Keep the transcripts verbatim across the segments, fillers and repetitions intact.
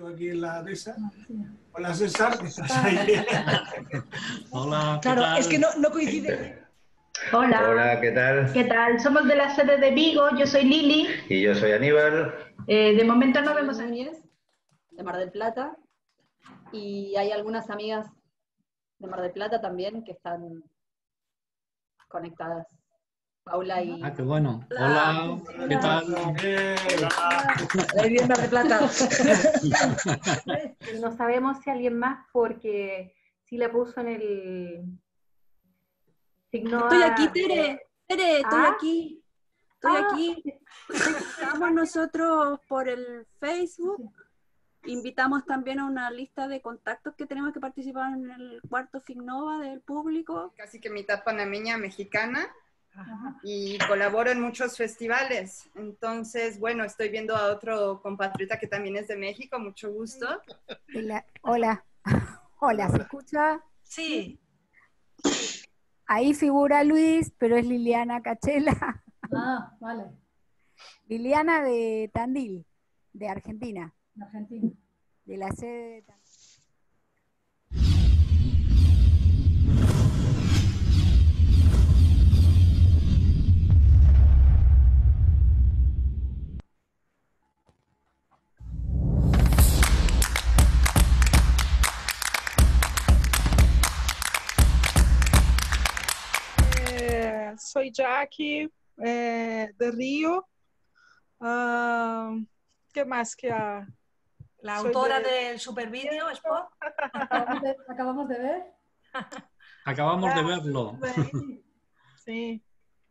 aquí en la mesa. Hola César, ¿qué estás ahí? Hola, ¿qué Claro, tal? es que no, no coincide. Hola. Hola, ¿qué tal? ¿Qué tal? Somos de la sede de Vigo, yo soy Lili. Y yo soy Aníbal. Eh, de momento no vemos a... Núñez, de Mar del Plata, y hay algunas amigas de Mar del Plata también que están conectadas. Paula y... Ah, qué bueno. Hola, ¿qué tal? Ahí viene Mar del Plata. No sabemos si alguien más, porque sí la puso en el signo. Estoy A- aquí, Tere. Tere, estoy ¿Ah? aquí. Estoy Ah. aquí. Estamos nosotros por el Facebook. Invitamos también a una lista de contactos que tenemos que participar en el cuarto Fignova del público. Casi que mitad panameña mexicana. Y colaboro en muchos festivales. Entonces, bueno, estoy viendo a otro compatriota que también es de México. Mucho gusto. Hola, hola, hola, ¿se escucha? Sí. Ahí figura Luis, pero es Liliana Cachela. Ah, vale, Liliana de Tandil, de Argentina, en Argentina. de la sede de Tandil. Eh, soy Jackie, eh, de Río. Ah, ¿qué más que a- La soy autora de- del supervídeo, Spot. Acabamos de, acabamos de ver. Acabamos de verlo. Sí.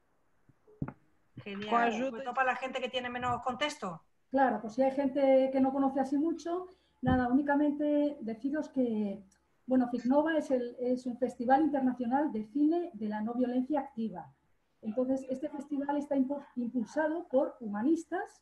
Genial. Con ayuda- Sobre todo para la gente que tiene menos contexto. Claro, pues si hay gente que no conoce así mucho, nada, únicamente deciros que, bueno, Fignova es, el, es un festival internacional de cine de la no violencia activa. Entonces, este festival está impu- impulsado por humanistas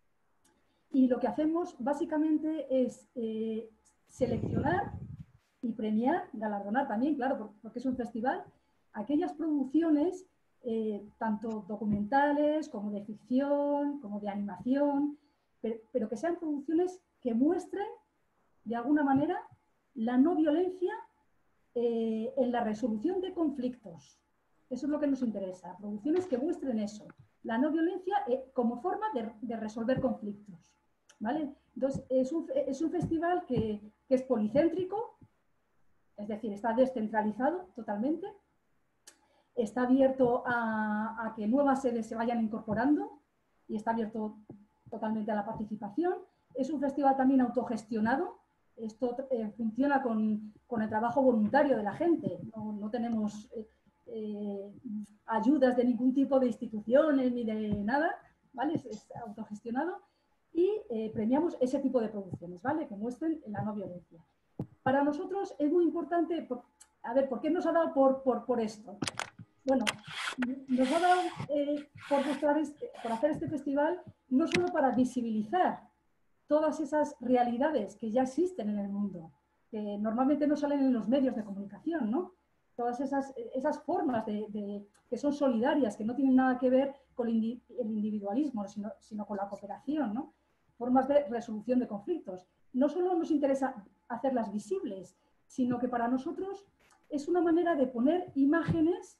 y lo que hacemos básicamente es eh, seleccionar y premiar, galardonar también, claro, por- porque es un festival, aquellas producciones, eh, tanto documentales como de ficción, como de animación, pero, pero que sean producciones que muestren, de alguna manera, la no violencia eh, en la resolución de conflictos. Eso es lo que nos interesa, producciones que muestren eso, la no violencia eh, como forma de, de resolver conflictos. ¿Vale? Entonces, es un, es un festival que, que es policéntrico, es decir, está descentralizado totalmente, está abierto a, a que nuevas sedes se vayan incorporando y está abierto totalmente a la participación. Es un festival también autogestionado. Esto eh, funciona con, con el trabajo voluntario de la gente. No, no tenemos eh, eh, ayudas de ningún tipo de instituciones ni de nada, ¿vale? Es, es autogestionado y eh, premiamos ese tipo de producciones, ¿vale? Que muestren la no violencia. Para nosotros es muy importante, por, a ver, ¿por qué nos ha dado por, por, por esto? Bueno, nos ha dado eh, por, mostrar este, por hacer este festival no solo para visibilizar todas esas realidades que ya existen en el mundo, que normalmente no salen en los medios de comunicación, ¿no? Todas esas, esas formas de, de, que son solidarias, que no tienen nada que ver con el individualismo, sino, sino con la cooperación, ¿no? Formas de resolución de conflictos. No solo nos interesa hacerlas visibles, sino que para nosotros es una manera de poner imágenes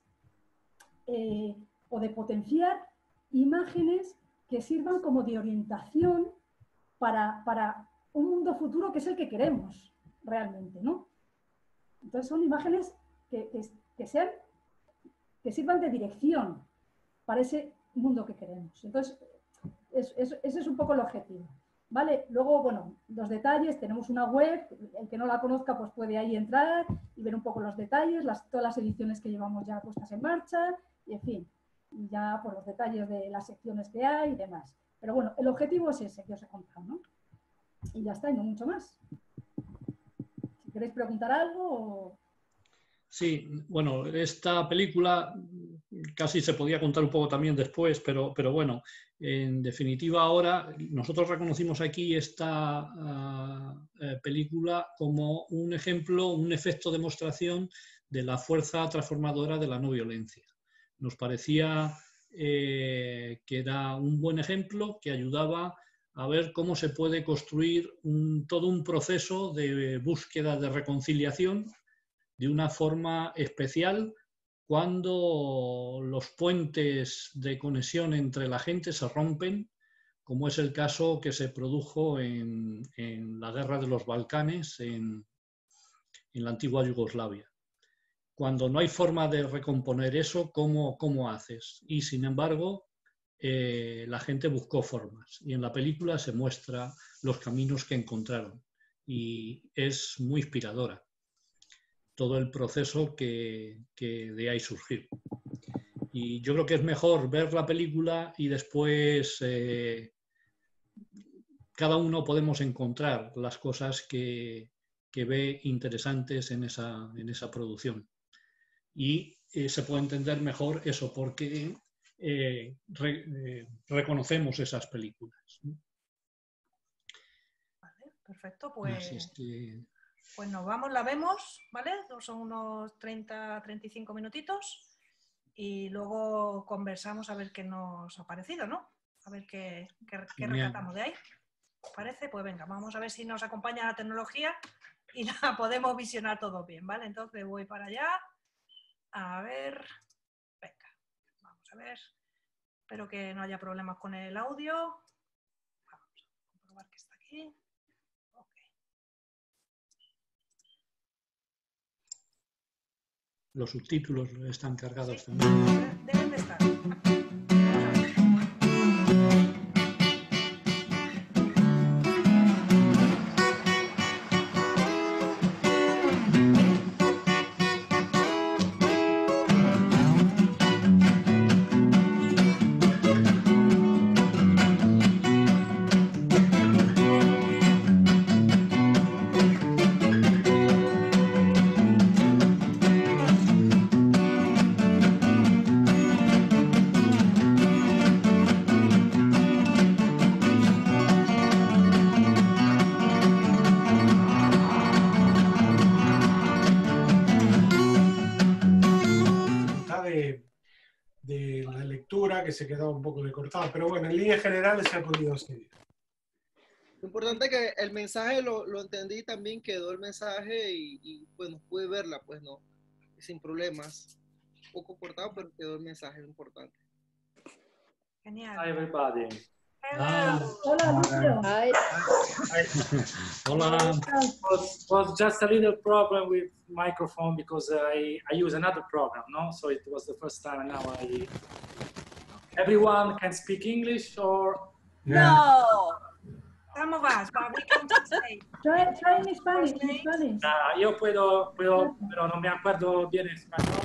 eh, o de potenciar imágenes que sirvan como de orientación para, para un mundo futuro que es el que queremos realmente, ¿no? Entonces son imágenes que, que, que, sean, que sirvan de dirección para ese mundo que queremos. Entonces, es, es, ese es un poco el objetivo. ¿Vale? Luego, bueno, los detalles, tenemos una web, el que no la conozca pues puede ahí entrar y ver un poco los detalles, las, todas las ediciones que llevamos ya puestas en marcha, y en fin, y ya por los detalles de las secciones que hay y demás. Pero bueno, el objetivo es ese que os he contado, ¿no? Y ya está, y no mucho más. Si queréis preguntar algo o... Sí, bueno, esta película casi se podía contar un poco también después, pero, pero bueno, en definitiva ahora nosotros reconocimos aquí esta uh, eh, película como un ejemplo, un efecto demostración de la fuerza transformadora de la no violencia. Nos parecía eh, que era un buen ejemplo que ayudaba a ver cómo se puede construir un, todo un proceso de búsqueda de reconciliación de una forma especial cuando los puentes de conexión entre la gente se rompen, como es el caso que se produjo en, en la guerra de los Balcanes en, en la antigua Yugoslavia. Cuando no hay forma de recomponer eso, ¿cómo, cómo haces? Y sin embargo, eh, la gente buscó formas. Y en la película se muestra los caminos que encontraron. Y es muy inspiradora todo el proceso que, que de ahí surgió. Y yo creo que es mejor ver la película y después eh, cada uno podemos encontrar las cosas que, que ve interesantes en esa, en esa producción. Y eh, se puede entender mejor eso porque eh, re, eh, reconocemos esas películas. Vale, perfecto, pues, Así es que... pues nos vamos, la vemos, ¿vale? Son unos treinta a treinta y cinco minutitos y luego conversamos a ver qué nos ha parecido, ¿no? A ver qué, qué, qué rescatamos de ahí. ¿Os parece? Pues venga, vamos a ver si nos acompaña la tecnología y la podemos visionar todo bien, ¿vale? Entonces voy para allá. A ver, venga, vamos a ver. Espero que no haya problemas con el audio. Vamos a comprobar que está aquí. Okay. Los subtítulos están cargados Sí, también. deben de estar. Que se quedaba un poco decortado, pero bueno, en líneas generales se ha podido seguir. Lo importante es que el mensaje lo, lo entendí también, quedó el mensaje y, y bueno, pude verla, pues no, sin problemas. Un poco cortado, pero quedó el mensaje, lo importante. Genial. Hi everybody. Ah. Hola, Lucio. Hi. Hola. Was, was just a little problem with microphone because I, I use another program, no? So it was the first time and now I... Everyone can speak English or... No. ¿Cómo vas? We can translate. Try, try in Spanish, in Spanish. Ah, yo puedo, puedo, pero no me acuerdo bien español.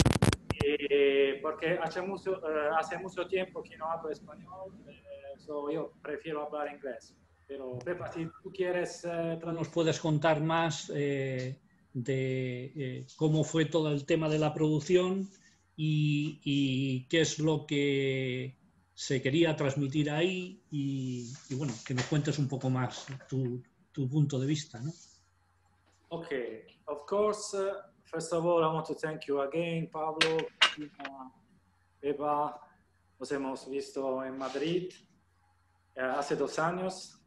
Eh, porque hace mucho, uh, hace mucho tiempo que no hablo español, eh, so yo prefiero hablar inglés. Pero Pepa, si tú quieres... Eh, ¿Nos puedes contar más eh, de eh, cómo fue todo el tema de la producción y, y qué es lo que se quería transmitir ahí? Y, y bueno, que nos cuentes un poco más tu, tu punto de vista, ¿no? Okay, of course, uh, first of all, I want to thank you again, Pablo, uh, Pepa. Nos hemos visto en Madrid uh, hace dos años.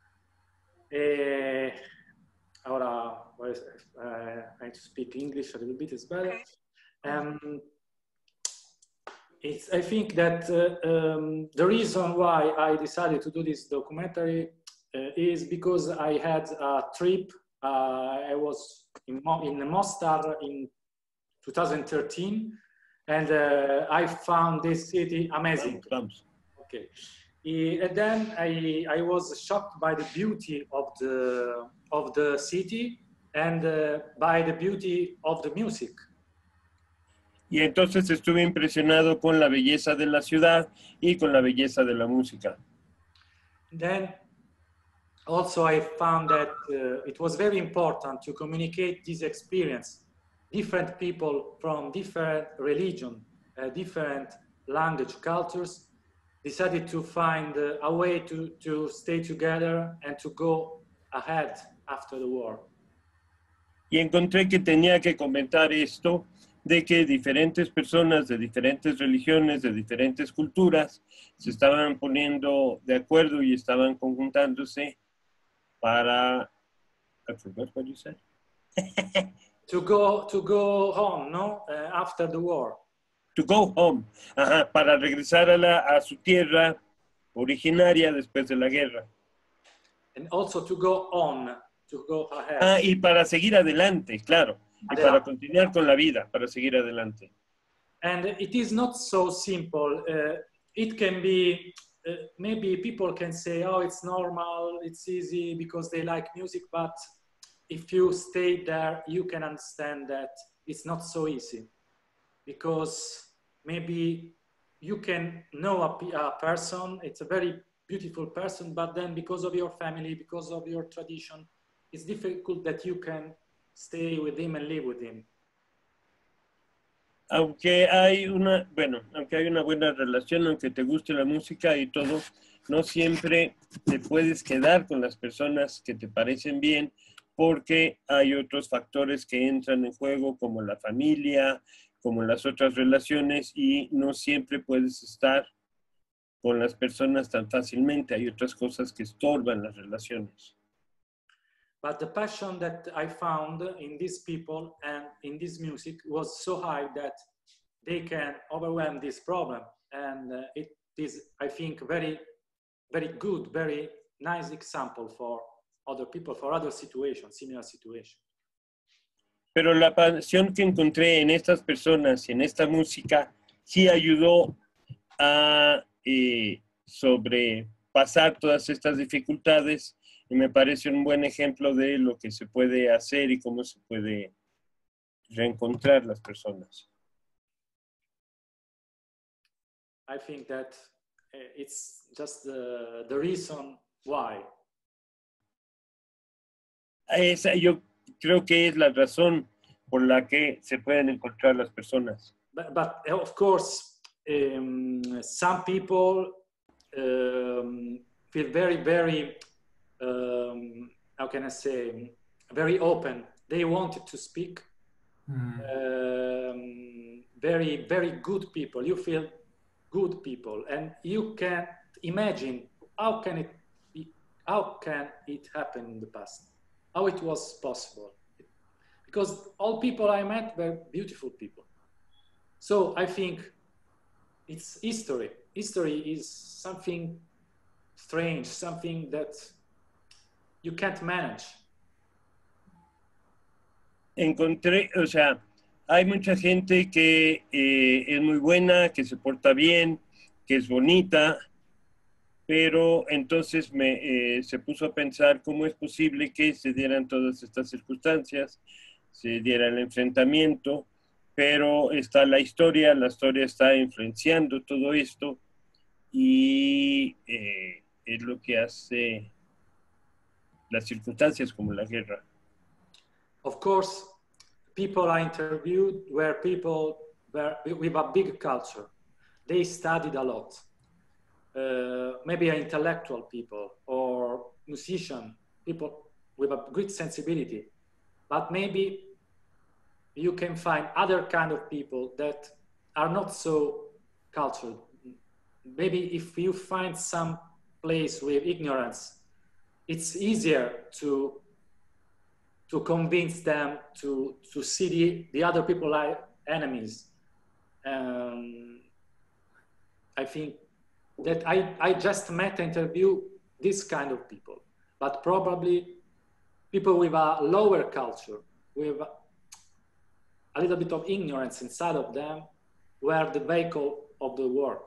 Eh, ahora, pues, uh, I need to speak English a little bit, it's better. Um, it's, I think that uh, um, the reason why I decided to do this documentary uh, is because I had a trip. Uh, I was in, Mo in Mostar in two thousand thirteen, and uh, I found this city amazing. Okay, and then I, I was shocked by the beauty of the of the city and uh, by the beauty of the music. Y entonces estuve impresionado con la belleza de la ciudad y con la belleza de la música. Then also I found that uh, it was very important to communicate this experience. Different people from different religion, uh, different language, cultures, decided to find uh, a way to, to stay together and to go ahead after the war. Y encontré que tenía que comentar esto de que diferentes personas de diferentes religiones, de diferentes culturas, se estaban poniendo de acuerdo y estaban conjuntándose para... I forgot what you said. to go to go home, no? Uh, after the war. To go home. Ajá, para regresar a, la, a su tierra originaria después de la guerra. And also to go on, to go ahead. Ah, y para seguir adelante, claro. Y Adelante. para continuar con la vida, para seguir adelante. And it is not so simple. Uh, it can be, uh, maybe people can say, oh, it's normal, it's easy because they like music, but if you stay there, you can understand that it's not so easy. Because maybe you can know a, a person, it's a very beautiful person, but then because of your family, because of your tradition, it's difficult that you can stay with him and live with him. Aunque hay una, bueno, aunque hay una buena relación, aunque te guste la música y todo, no siempre te puedes quedar con las personas que te parecen bien, porque hay otros factores que entran en juego, como la familia, como las otras relaciones, y no siempre puedes estar con las personas tan fácilmente. Hay otras cosas que estorban las relaciones. But the passion that I found in these people and in this music was so high that they can overwhelm this problem. And uh, it is, I think, very, very good, very nice example for other people, for other situations, similar situations. Pero la pasión que encontré en estas personas y en esta música sí ayudó a eh, sobrepasar todas estas dificultades. Y me parece un buen ejemplo de lo que se puede hacer y cómo se puede reencontrar las personas. I think that uh, it's just the, the reason why. Esa, yo creo que es la razón por la que se pueden encontrar las personas. But, but of course, um, some people um, feel very, very Um, how can I say, very open. They wanted to speak. Mm. Um, very, very good people. You feel good people, and you can imagine how can it be, how can it happen in the past, how it was possible. Because all people I met were beautiful people. So I think it's history. History is something strange, something that you can't manage. Encontré, o sea, hay mucha gente que eh, es muy buena, que se porta bien, que es bonita, pero entonces me, eh, se puso a pensar cómo es posible que se dieran todas estas circunstancias, se diera el enfrentamiento, pero está la historia, la historia está influenciando todo esto y eh, es lo que hace las circunstancias como la guerra. Of course, people I interviewed were people were, with a big culture. They studied a lot. Uh, maybe intellectual people or musician, people with a great sensibility. But maybe you can find other kind of people that are not so cultured. Maybe if you find some place with ignorance, it's easier to to convince them to to see the, the other people like enemies. Um, I think that I, I just met and interview this kind of people, but probably people with a lower culture, with a little bit of ignorance inside of them, were the vehicle of the war.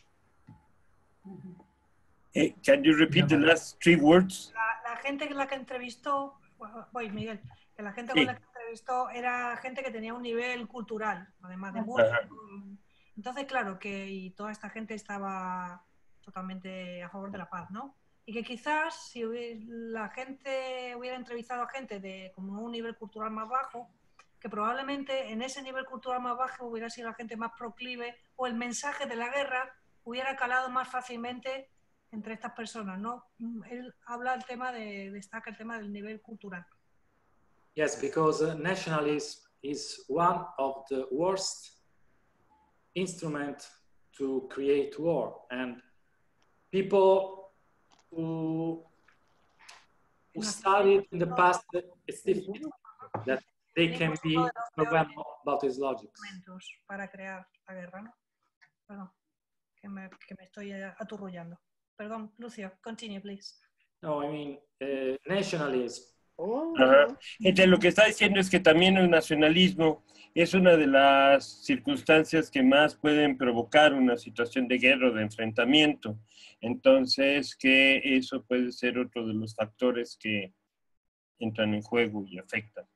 Hey, can you repeat the last three words? La, la gente con la que entrevistó, voy Miguel, que la gente sí. con la que entrevistó era gente que tenía un nivel cultural, además de música. Entonces, claro, que y toda esta gente estaba totalmente a favor de la paz, ¿no? Y que quizás si hubiera, la gente hubiera entrevistado a gente de como un nivel cultural más bajo, que probablemente en ese nivel cultural más bajo hubiera sido la gente más proclive o el mensaje de la guerra hubiera calado más fácilmente entre estas personas, ¿no? Él habla el tema de, destaca el tema del nivel cultural. Yes, because uh, nationalism is one of the worst instruments to create war. And people who, who studied in the past, it's difficult that they can be aware about his logics. Para crear la guerra, ¿no? Perdón, que me, que me estoy aturrullando. Perdón, Lucio, continue, please. No, I mean, uh, nationalism. Ajá. Entonces, lo que está diciendo es que también el nacionalismo es una de las circunstancias que más pueden provocar una situación de guerra o de enfrentamiento. Entonces, que eso puede ser otro de los factores que entran en juego y afectan.